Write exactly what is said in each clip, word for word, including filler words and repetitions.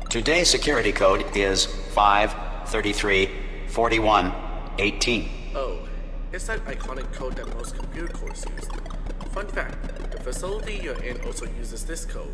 Today's security code is five thirty-three forty-one eighteen. Oh, it's that iconic code that most computer cores use. Fun fact, the facility you're in also uses this code.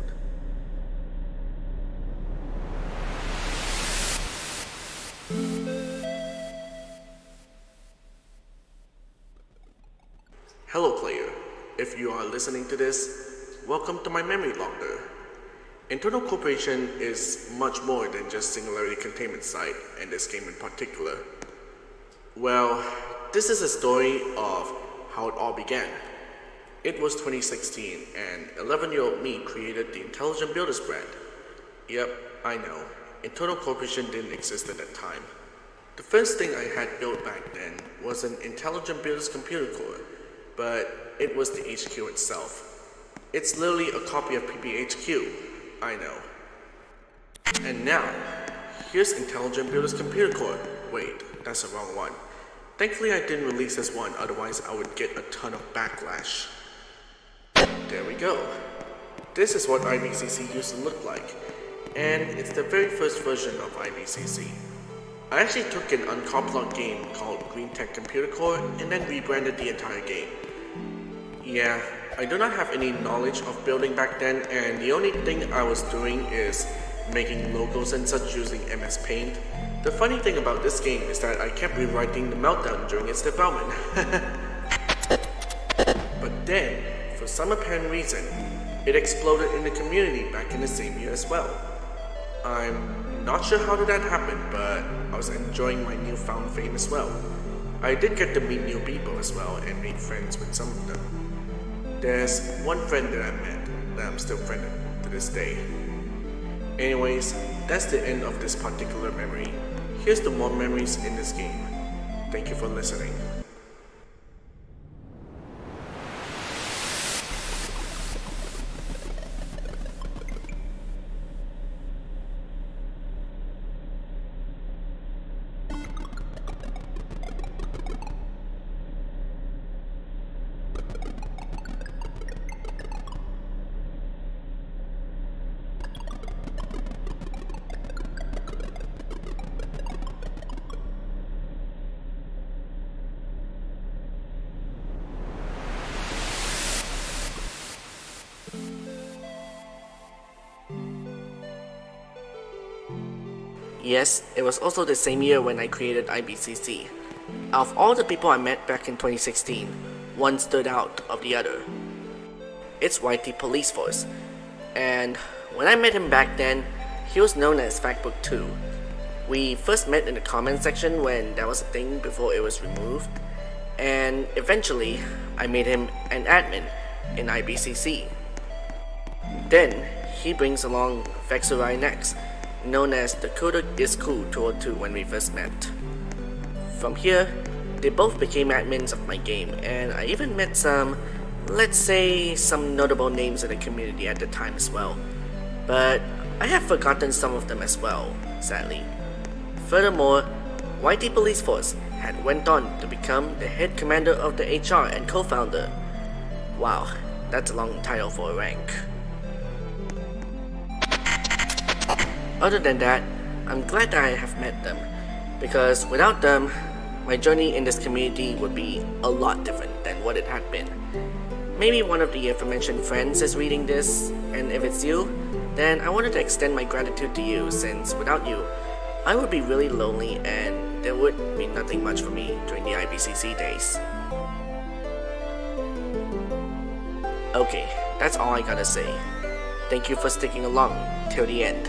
Hello player, if you are listening to this, welcome to my memory locker. Internal Corporation is much more than just Singularity Containment Site, and this game in particular. Well, this is a story of how it all began. It was twenty sixteen, and eleven-year-old me created the Intelligent Builders brand. Yep, I know, Internal Corporation didn't exist at that time. The first thing I had built back then was an Intelligent Builders computer core, but it was the H Q itself. It's literally a copy of P P H Q, I know. And now, here's Intelligent Builders computer core. Wait, that's the wrong one. Thankfully I didn't release this one, otherwise I would get a ton of backlash. There we go. This is what I B C C used to look like, and it's the very first version of I B C C. I actually took an uncompiled game called Green Tech Computer Core and then rebranded the entire game. Yeah, I do not have any knowledge of building back then, and the only thing I was doing is making logos and such using M S Paint. The funny thing about this game is that I kept rewriting the Meltdown during its development. But then, for some apparent reason, it exploded in the community back in the same year as well. I'm not sure how did that happen, but I was enjoying my newfound fame as well. I did get to meet new people as well and made friends with some of them. There's one friend that I met that I'm still friended to this day. Anyways, that's the end of this particular memory. Here's the more memories in this game. Thank you for listening. Yes, it was also the same year when I created I B C C. Out of all the people I met back in twenty sixteen, one stood out of the other. It's Y T Police Force, and when I met him back then, he was known as Factbook two. We first met in the comment section when that was a thing before it was removed, and eventually I made him an admin in I B C C. Then he brings along Vexurai next, known as the Coder is Cool two oh two when we first met. From here, they both became admins of my game, and I even met some, let's say, some notable names in the community at the time as well. But I have forgotten some of them as well, sadly. Furthermore, Y T Police Force had went on to become the head commander of the H R and co-founder. Wow, that's a long title for a rank. Other than that, I'm glad that I have met them, because without them, my journey in this community would be a lot different than what it had been. Maybe one of the aforementioned friends is reading this, and if it's you, then I wanted to extend my gratitude to you, since without you, I would be really lonely and there would be nothing much for me during the I B C C days. Okay, that's all I gotta say. Thank you for sticking along till the end.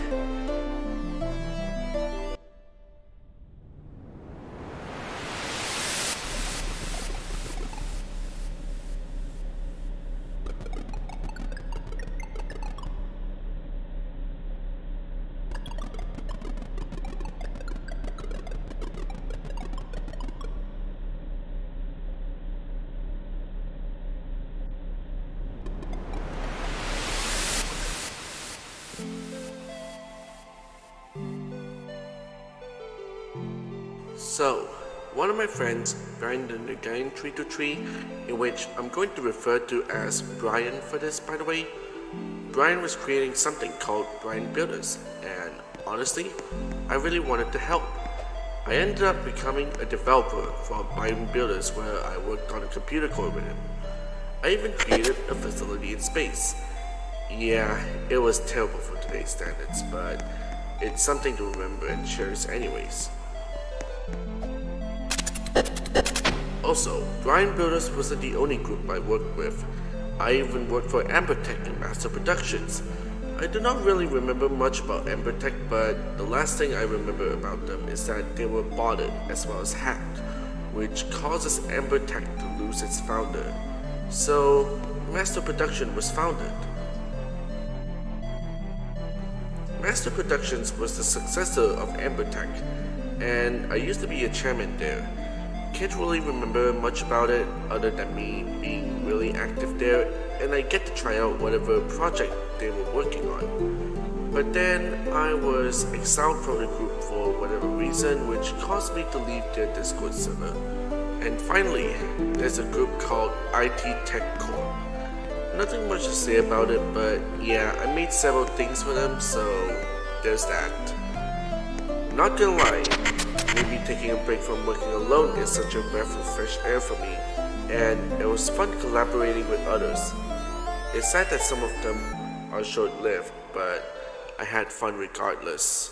So, one of my friends, Brian the Nagayan three two three, in which I'm going to refer to as Brian for this by the way, Brian was creating something called Brian Builders, and honestly, I really wanted to help. I ended up becoming a developer for Byron Builders, where I worked on a computer core with him. I even created a facility in space. Yeah, it was terrible for today's standards, but it's something to remember and cherish anyways. Also, Brian Builders wasn't the only group I worked with. I even worked for Ambertech and Master Productions. I do not really remember much about Ambertech, but the last thing I remember about them is that they were botted as well as hacked, which causes Ambertech to lose its founder. So, Master Production was founded. Master Productions was the successor of Ambertech, and I used to be a chairman there. Can't really remember much about it other than me being really active there, and I get to try out whatever project they were working on. But then I was exiled from the group for whatever reason, which caused me to leave their Discord server. And finally, there's a group called I T Tech Corp. Nothing much to say about it, but yeah, I made several things for them, so there's that. Not gonna lie, maybe taking a break from working alone is such a breath of fresh air for me, and it was fun collaborating with others. It's sad that some of them are short-lived, but I had fun regardless.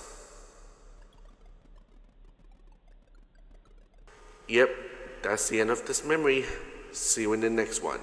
Yep, that's the end of this memory. See you in the next one.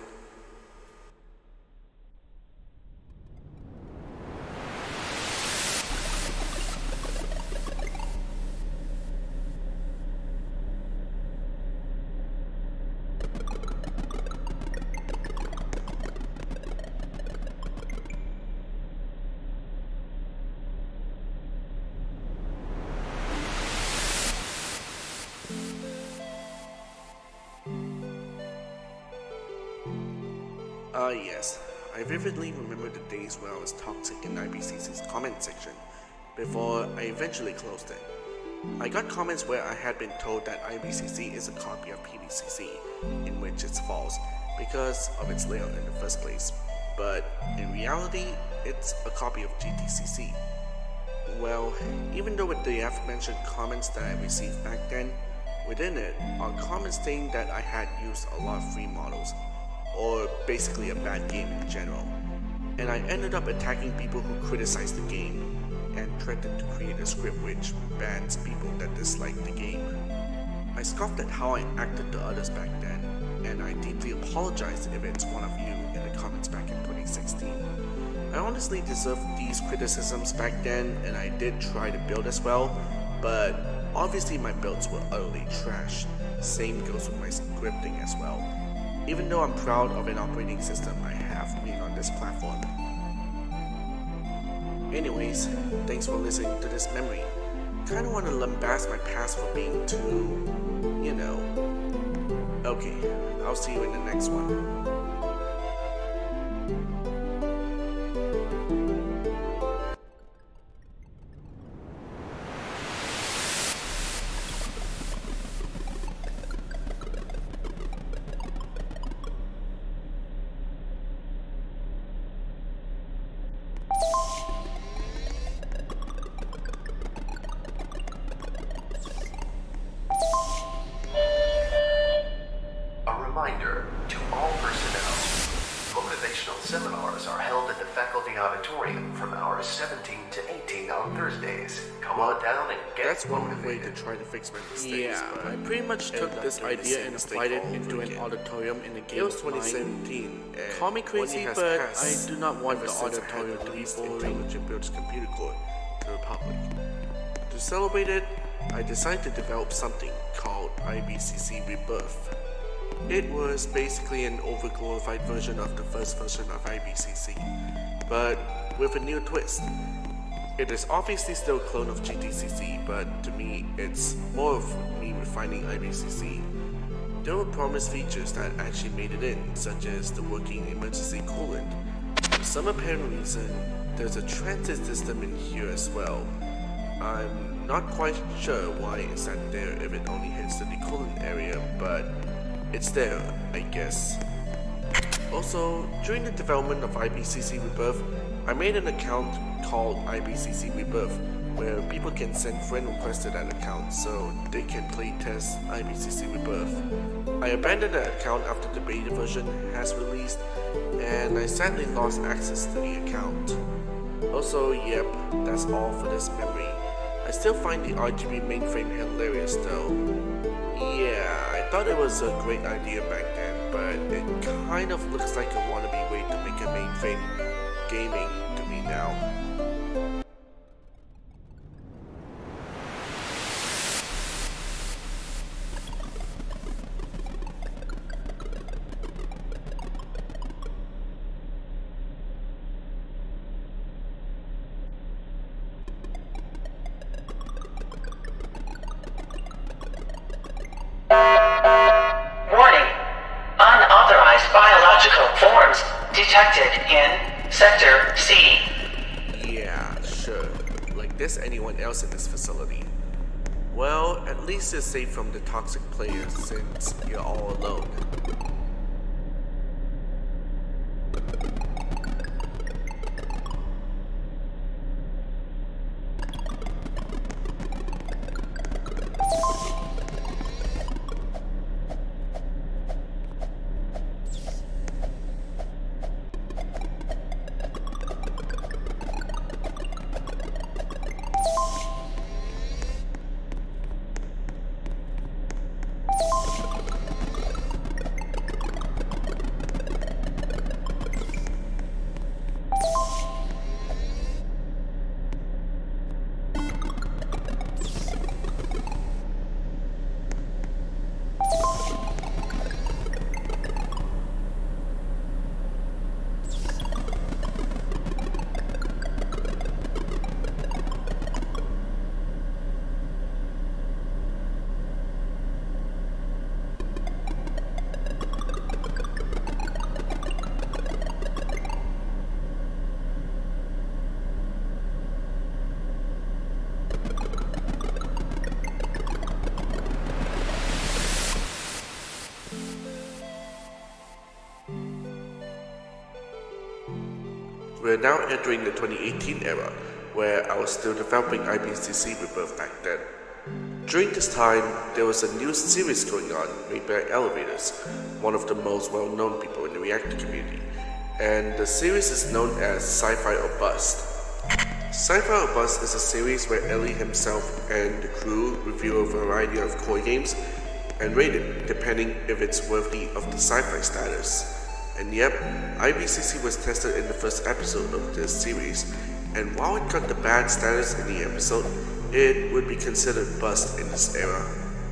Ah uh, yes, I vividly remember the days where I was toxic in I B C C's comment section, before I eventually closed it. I got comments where I had been told that I B C C is a copy of P V C C, in which it's false because of its layout in the first place, but in reality, it's a copy of G T C C. Well, even though with the aforementioned comments that I received back then, within it are comments stating that I had used a lot of free models, or basically a bad game in general, and I ended up attacking people who criticized the game and threatened to create a script which bans people that dislike the game. I scoffed at how I acted to others back then, and I deeply apologize if it's one of you in the comments back in twenty sixteen. I honestly deserved these criticisms back then, and I did try to build as well, but obviously my builds were utterly trash. Same goes with my scripting as well, even though I'm proud of an operating system I have made on this platform. Anyways, thanks for listening to this memory. Kinda wanna lambast my past for being too, you know. Okay, I'll see you in the next one. Reminder to all personnel, motivational seminars are held in the faculty auditorium from hours seventeen to eighteen on Thursdays. Come on down and get That's one motivated. way to try to fix my mistakes. Yeah, but I pretty much took ended up this doing the idea same and mistake applied it all into over an again. auditorium in a game It was of twenty mine. seventeen, and Call me one crazy, year has but passed I do not want ever the since I had auditorium to be released boring. Intelligent Builds Computer Core to the public. To celebrate it, I decided to develop something called I B C C Rebirth. It was basically an overglorified version of the first version of I B C C, but with a new twist. It is obviously still a clone of G T C C, but to me, it's more of me refining I B C C. There were promised features that actually made it in, such as the working emergency coolant. For some apparent reason, there's a transit system in here as well. I'm not quite sure why it's not there if it only hits the decoolant area, but it's there, I guess. Also, during the development of I B C C Rebirth, I made an account called I B C C Rebirth where people can send friend requests to that account so they can play test I B C C Rebirth. I abandoned the account after the beta version has released, and I sadly lost access to the account. Also, yep, that's all for this memory. I still find the R G B mainframe hilarious though. Yeah, I thought it was a great idea back then, but it kind of looks like a wannabe way to make a mainframe gaming to me now. Detected in Sector C. Yeah, sure. Like there's anyone else in this facility. Well, at least you're safe from the toxic players since you're all alone. We're now entering the twenty eighteen era, where I was still developing I B C C Rebirth back then. During this time, there was a new series going on made by Elevators, one of the most well-known people in the reactor community, and the series is known as Sci-Fi or Bust. Sci-Fi or Bust is a series where Ellie himself and the crew review a variety of core games and rate it depending if it's worthy of the sci-fi status. And yep, I B C C was tested in the first episode of this series, and while it got the bad status in the episode, it would be considered bust in this era.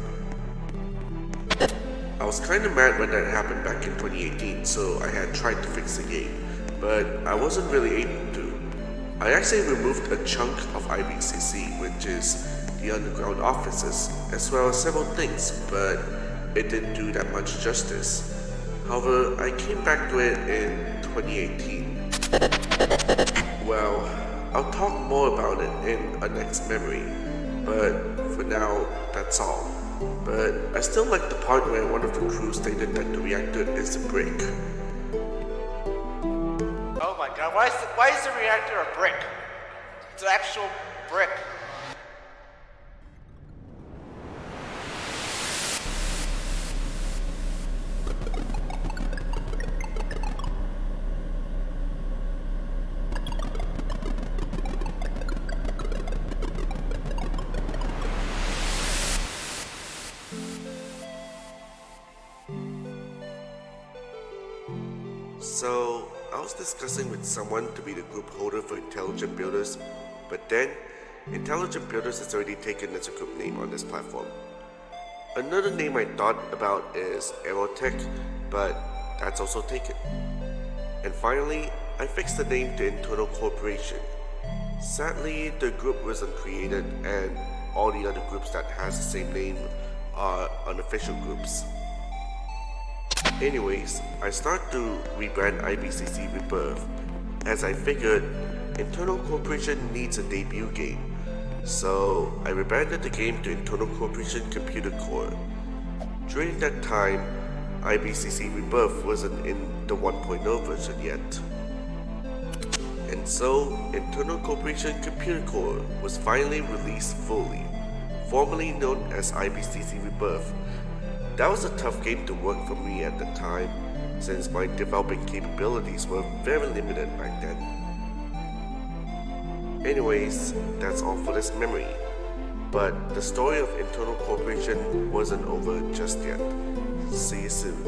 I was kinda mad when that happened back in twenty eighteen, so I had tried to fix the game, but I wasn't really able to. I actually removed a chunk of I B C C, which is the underground offices, as well as several things, but it didn't do that much justice. However, I came back to it in twenty eighteen. Well, I'll talk more about it in a next memory, but for now, that's all. But I still like the part where one of the crew stated that the reactor is a brick. Oh my god, why is the, why is the reactor a brick? It's an actual brick. So, I was discussing with someone to be the group holder for Intelligent Builders, but then, Intelligent Builders is already taken as a group name on this platform. Another name I thought about is Aerotech, but that's also taken. And finally, I fixed the name to Internal Corporation. Sadly, the group wasn't created, and all the other groups that has the same name are unofficial groups. Anyways, I started to rebrand I B C C Rebirth, as I figured Internal Corporation needs a debut game. So I rebranded the game to Internal Corporation Computer Core. During that time, I B C C Rebirth wasn't in the one point oh version yet. And And so, Internal Corporation Computer Core was finally released fully, formerly known as I B C C Rebirth. That was a tough game to work for me at the time, since my developing capabilities were very limited back then. Anyways, that's all for this memory. But the story of Internal Corporation wasn't over just yet. See you soon.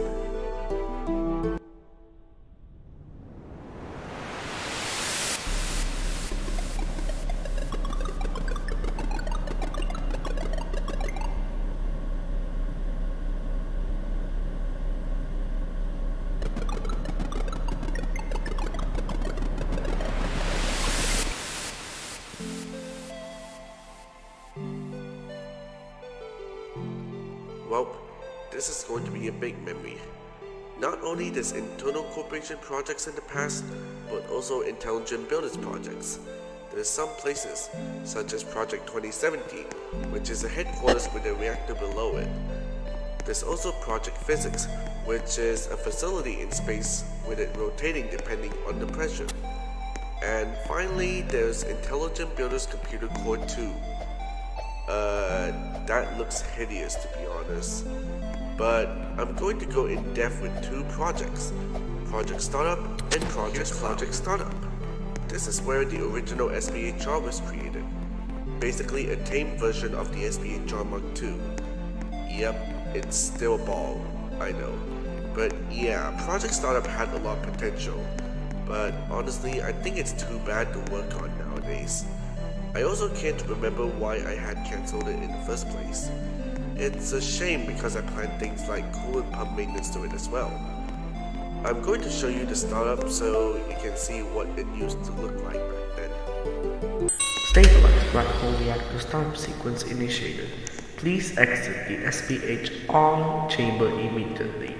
Well, this is going to be a big memory. Not only there's internal corporation projects in the past, but also intelligent builders projects. There's some places, such as Project twenty seventeen, which is a headquarters with a reactor below it. There's also Project Physics, which is a facility in space with it rotating depending on the pressure. And finally, there's Intelligent Builders Computer Core two. Uh, that looks hideous to be honest. But I'm going to go in depth with two projects, Project Startup and Project Cloud. Project Startup. This is where the original S P H R was created. Basically a tame version of the S P H R Mark two. Yep, it's still a ball, I know. But yeah, Project Startup had a lot of potential. But honestly, I think it's too bad to work on nowadays. I also can't remember why I had cancelled it in the first place. It's a shame because I planned things like coolant pump maintenance to it as well. I'm going to show you the startup so you can see what it used to look like back then. Stabilized black hole reactor startup sequence initiated. Please exit the S P H R chamber immediately.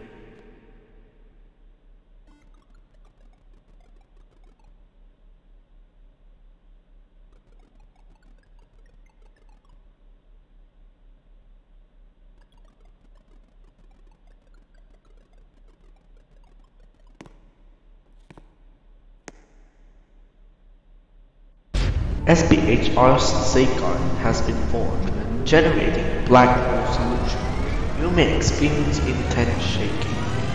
S P H R's safeguard has been formed, generating black hole solution. You may experience intense shaking.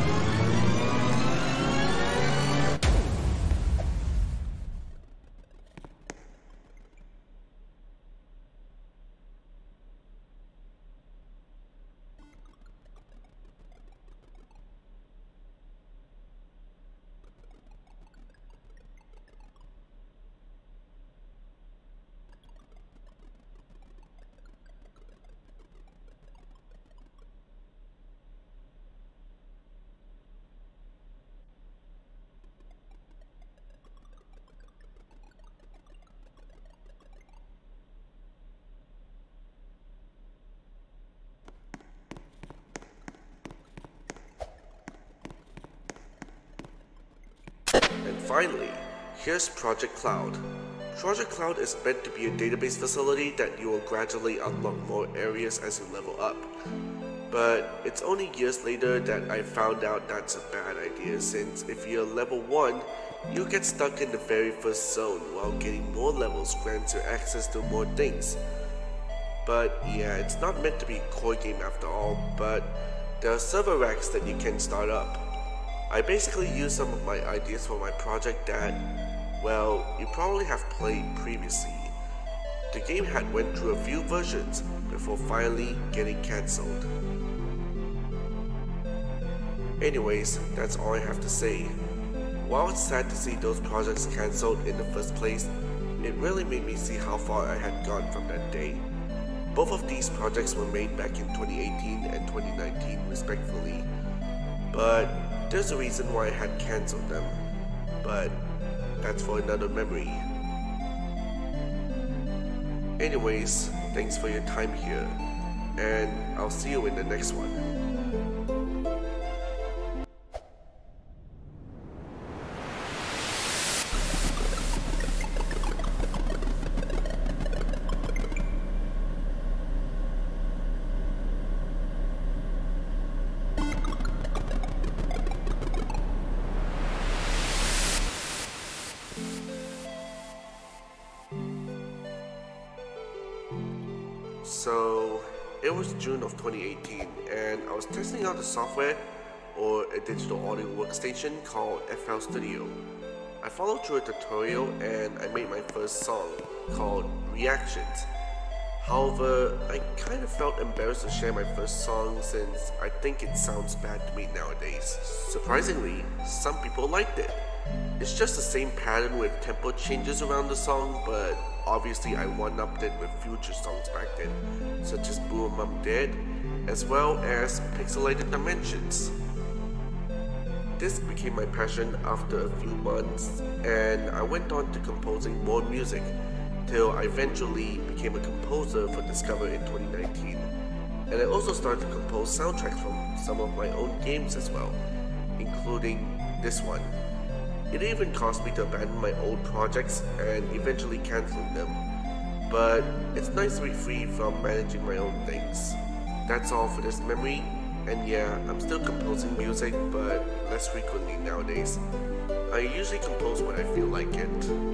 And finally, here's Project Cloud. Project Cloud is meant to be a database facility that you will gradually unlock more areas as you level up. But it's only years later that I found out that's a bad idea, since if you're level one, you get stuck in the very first zone while getting more levels grants you access to more things. But yeah, it's not meant to be a core game after all, but there are server racks that you can start up. I basically used some of my ideas for my project that, well, you probably have played previously. The game had went through a few versions before finally getting cancelled. Anyways, that's all I have to say. While it's sad to see those projects cancelled in the first place, it really made me see how far I had gone from that day. Both of these projects were made back in twenty eighteen and twenty nineteen respectively, but there's a reason why I had cancelled them, but that's for another memory. Anyways, thanks for your time here, and I'll see you in the next one. So it was June of twenty eighteen and I was testing out the software or a digital audio workstation called F L Studio. I followed through a tutorial and I made my first song called Reactions. However, I kind of felt embarrassed to share my first song since I think it sounds bad to me nowadays. Surprisingly, some people liked it. It's just the same pattern with tempo changes around the song, but obviously I one-upped it with future songs back then, such as Boom I'm Dead, as well as Pixelated Dimensions. This became my passion after a few months, and I went on to composing more music, till I eventually became a composer for Discover in twenty nineteen. And I also started to compose soundtracks from some of my own games as well, including this one. It even caused me to abandon my old projects and eventually canceling them. But it's nice to be free from managing my own things. That's all for this memory, and yeah, I'm still composing music, but less frequently nowadays. I usually compose when I feel like it.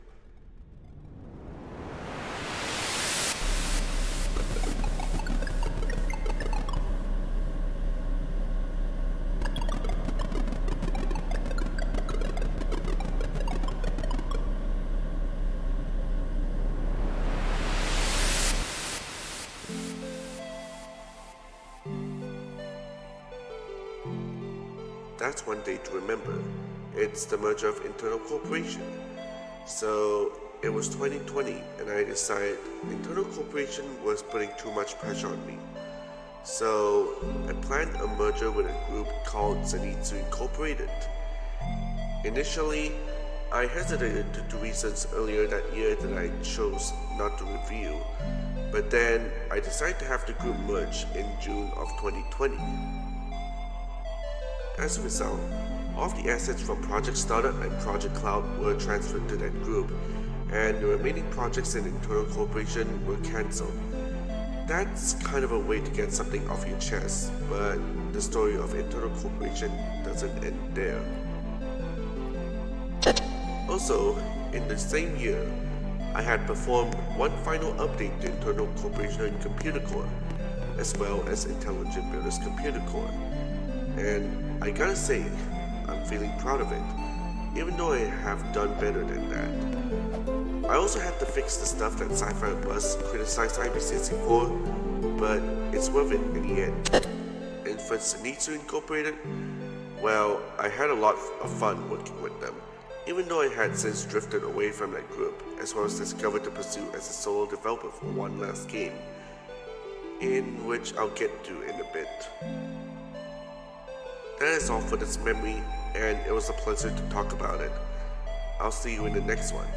That's one day to remember. It's the merger of Internal Corporation. So it was twenty twenty and I decided Internal Corporation was putting too much pressure on me. So I planned a merger with a group called Zenitsu Incorporated. Initially, I hesitated due to reasons earlier that year that I chose not to reveal, but then I decided to have the group merge in June of twenty twenty. As a result, all of the assets from Project Startup and Project Cloud were transferred to that group, and the remaining projects in Internal Corporation were cancelled. That's kind of a way to get something off your chest, but the story of Internal Corporation doesn't end there. Also, in the same year, I had performed one final update to Internal Corporation Computer Core, as well as Intelligent Builders Computer Core. And I gotta say, I'm feeling proud of it, even though I have done better than that. I also had to fix the stuff that Sci-Fi Bus criticized I B C C for, but it's worth it in the end. And for Zenitsu Incorporated, well, I had a lot of fun working with them, even though I had since drifted away from that group, as well as discovered to pursue as a solo developer for one last game, in which I'll get to in a bit. That is all for this memory, and it was a pleasure to talk about it. I'll see you in the next one.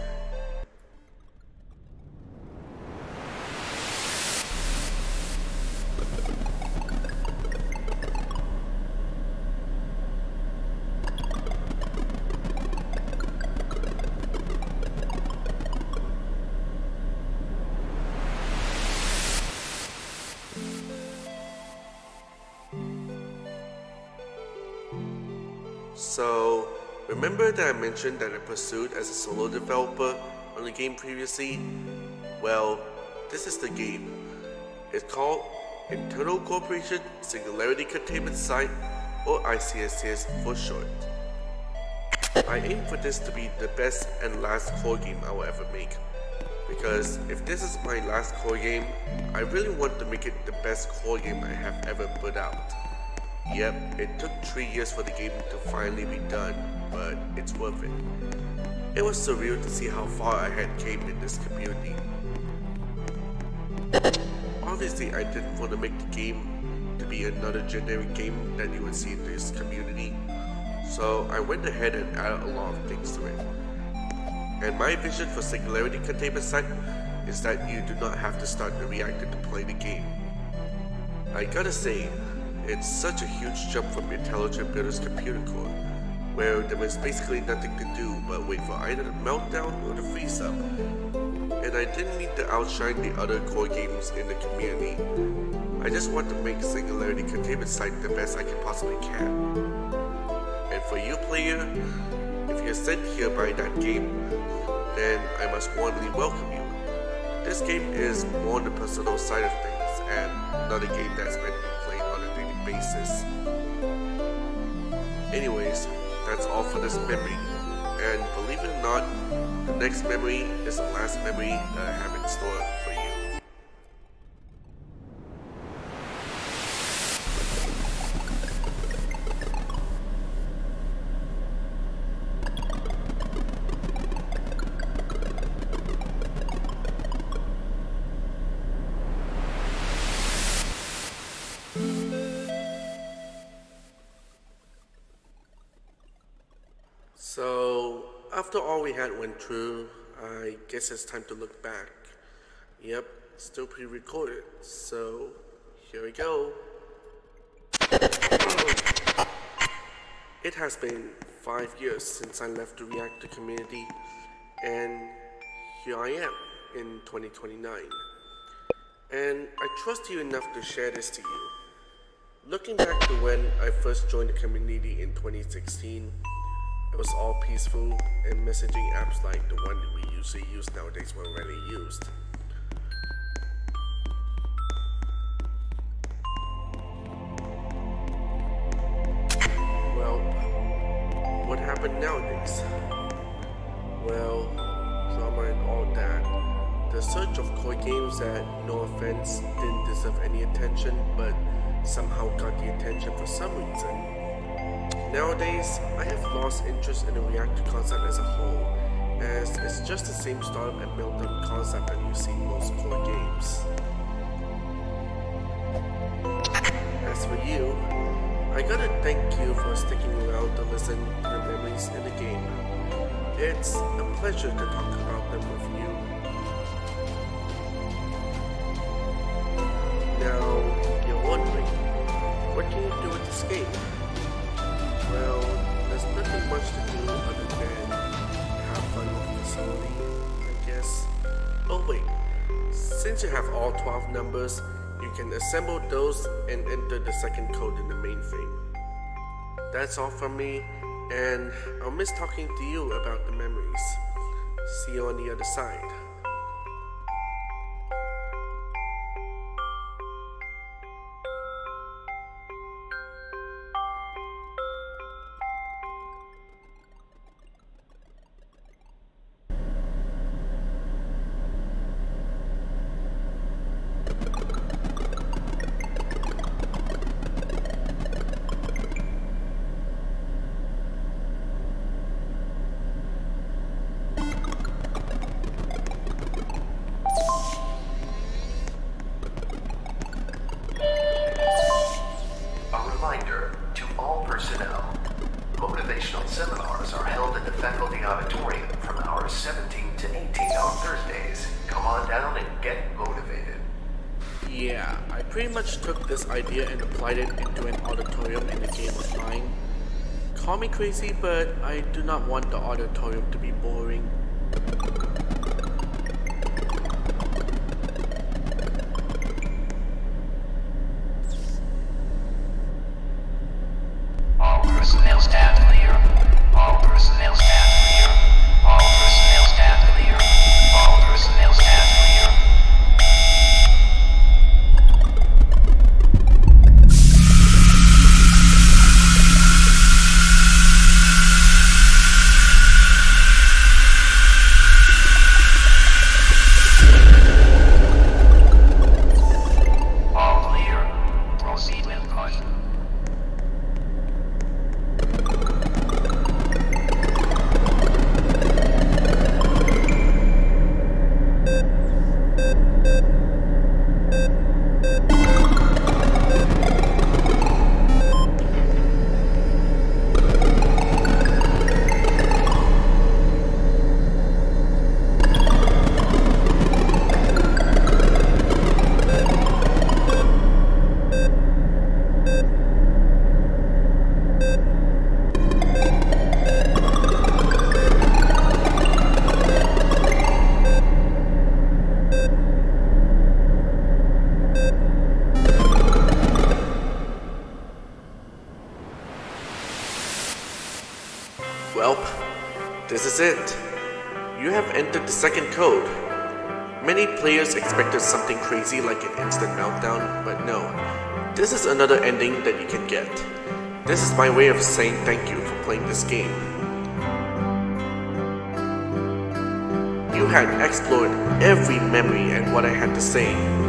So, remember that I mentioned that I pursued as a solo developer on the game previously? Well, this is the game. It's called Internal Corporation Singularity Containment Site, or I C S C S for short. I aim for this to be the best and last core game I will ever make, because if this is my last core game, I really want to make it the best core game I have ever put out. Yep, it took three years for the game to finally be done, but it's worth it. It was surreal to see how far I had came in this community. Obviously, I didn't want to make the game to be another generic game that you would see in this community, so I went ahead and added a lot of things to it. And my vision for Singularity Containment Site is that you do not have to start the reactor to play the game. I gotta say, it's such a huge jump from Intelligent Builders Computer Core, where there was basically nothing to do but wait for either the meltdown or the freeze up. And I didn't need to outshine the other core games in the community. I just want to make Singularity Containment Site the best I can possibly can. And for you player, if you're sent here by that game, then I must warmly welcome you. This game is more on the personal side of things and not a game that's meant to be played on a daily basis. Anyways, that's all for this memory. And believe it or not, the next memory is the last memory that I have in store for you. So, after all we had went through, I guess it's time to look back. Yep, still pre-recorded, so here we go. It has been five years since I left the Reactor community, and here I am in twenty twenty-nine. And I trust you enough to share this to you. Looking back to when I first joined the community in twenty sixteen, it was all peaceful, and messaging apps like the one that we usually use nowadays were rarely used. Well, what happened nowadays? Well, drama and all that. The search of core games that, no offense, didn't deserve any attention, but somehow got the attention for some reason. Nowadays, I have lost interest in the Reactor concept as a whole, as it's just the same startup and build-up concept that you see in most core games. As for you, I gotta thank you for sticking around to listen to the memories in the game. It's a pleasure to talk about them with you. Now, you're wondering, what can you do with this game? Well, there's nothing much to do other than have fun with the facility, I guess. Oh wait, since you have all twelve numbers, you can assemble those and enter the second code in the mainframe. That's all from me, and I'll miss talking to you about the memories. See you on the other side. Motivational seminars are held in the faculty auditorium from hours seventeen to eighteen on Thursdays. Come on down and get motivated. Yeah, I pretty much took this idea and applied it into an auditorium in a game of mine. Call me crazy, but I do not want the auditorium to be boring. Personnel stand clear. All personnel stand clear. All personnel stand clear. All personnel stand clear. All clear. Proceed with caution. Well, this is it. You have entered the second code. Many players expected something crazy like an instant meltdown, but no. This is another ending that you can get. This is my way of saying thank you for playing this game. You had explored every memory and what I had to say.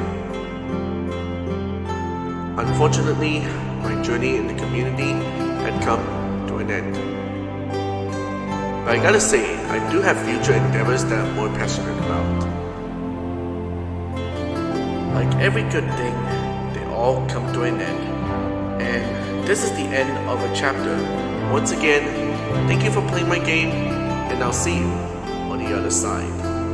Unfortunately, my journey in the community had come to an end. But I gotta say, I do have future endeavors that I'm more passionate about. Like every good thing, they all come to an end. And this is the end of a chapter. Once again, thank you for playing my game, and I'll see you on the other side.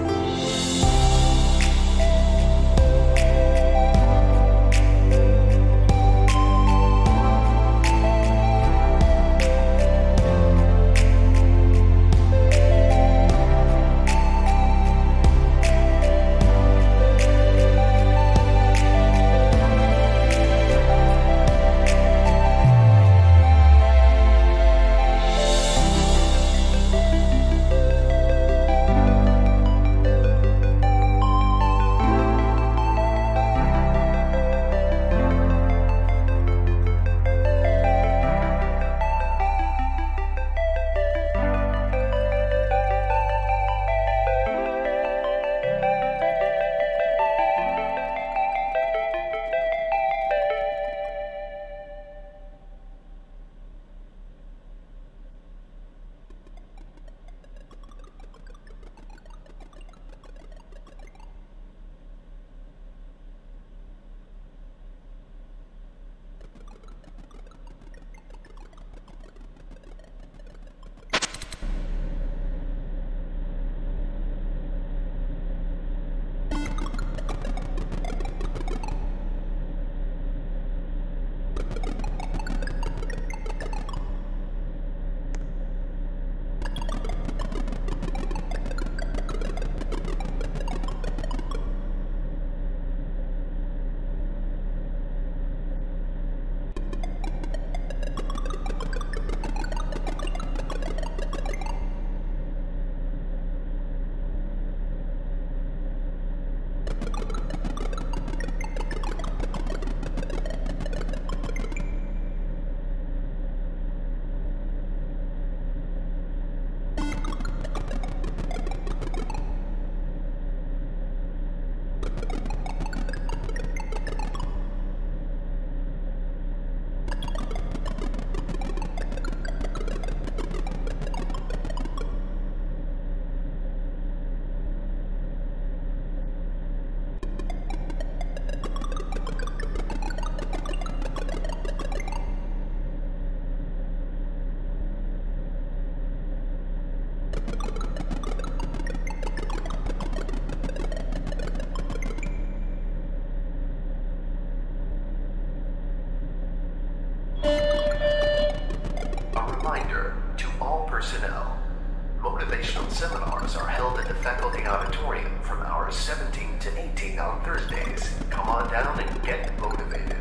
personnel. Motivational seminars are held at the faculty auditorium from hours seventeen to eighteen on Thursdays. Come on down and get motivated.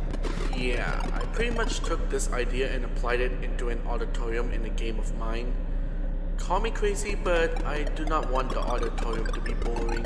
Yeah, I pretty much took this idea and applied it into an auditorium in a game of mine. Call me crazy, but I do not want the auditorium to be boring.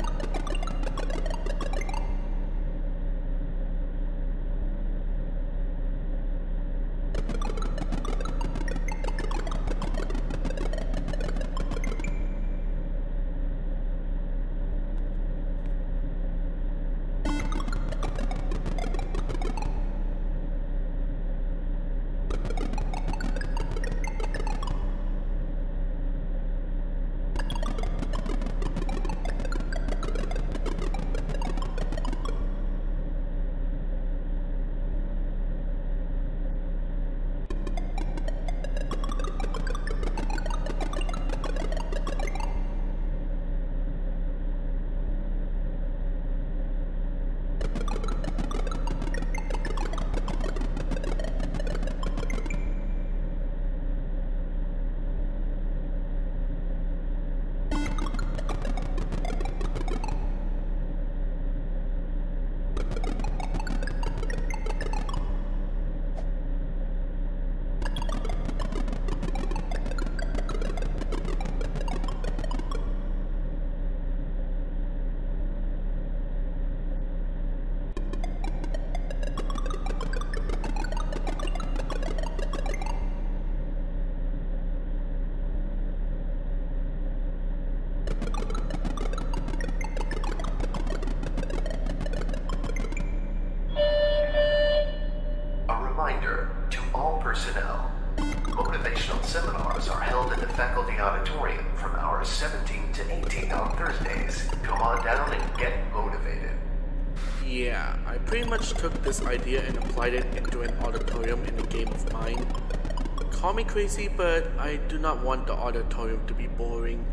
eighteen on Thursdays. Come on down and get motivated. Yeah, I pretty much took this idea and applied it into an auditorium in a game of mine. Call me crazy, but I do not want the auditorium to be boring.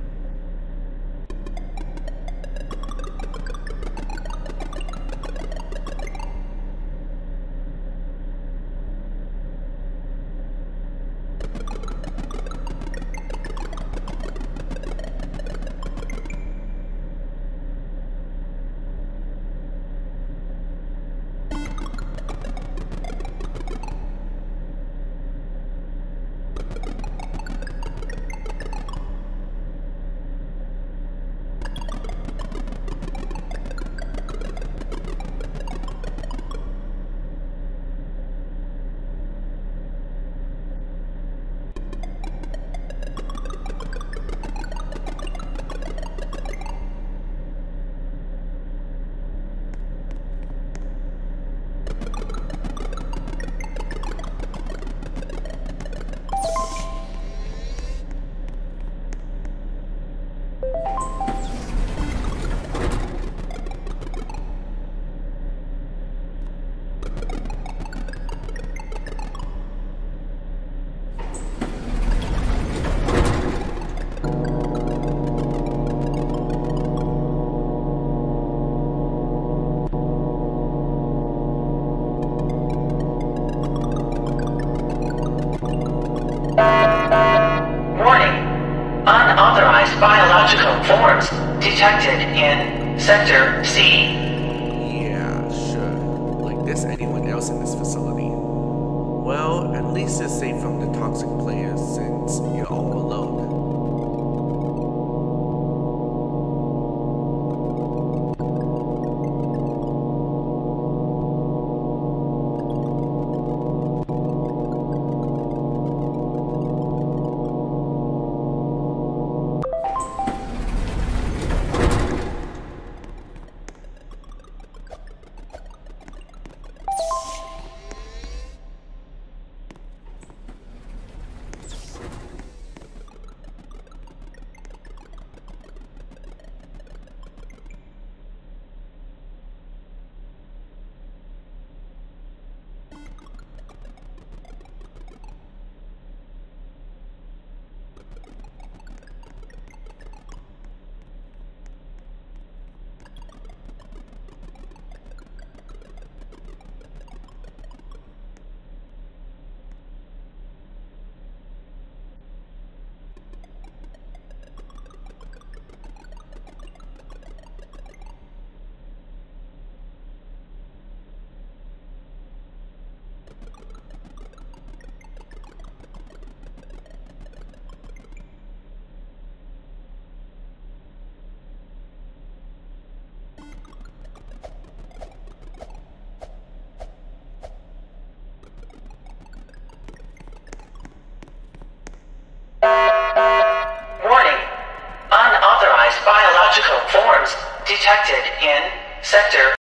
Unauthorized biological forms detected in Sector C. Yeah, sure. Like there's anyone else in this facility. Well, at least it's safe from the toxic players since you're all alone.